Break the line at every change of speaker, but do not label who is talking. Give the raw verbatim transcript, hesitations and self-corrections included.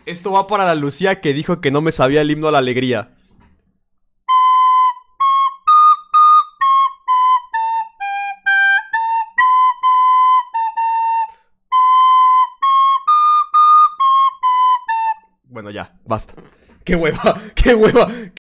Esto va para la Lucía que dijo que no me sabía el himno a la alegría. Bueno, ya, basta. ¡Qué hueva! ¡Qué hueva!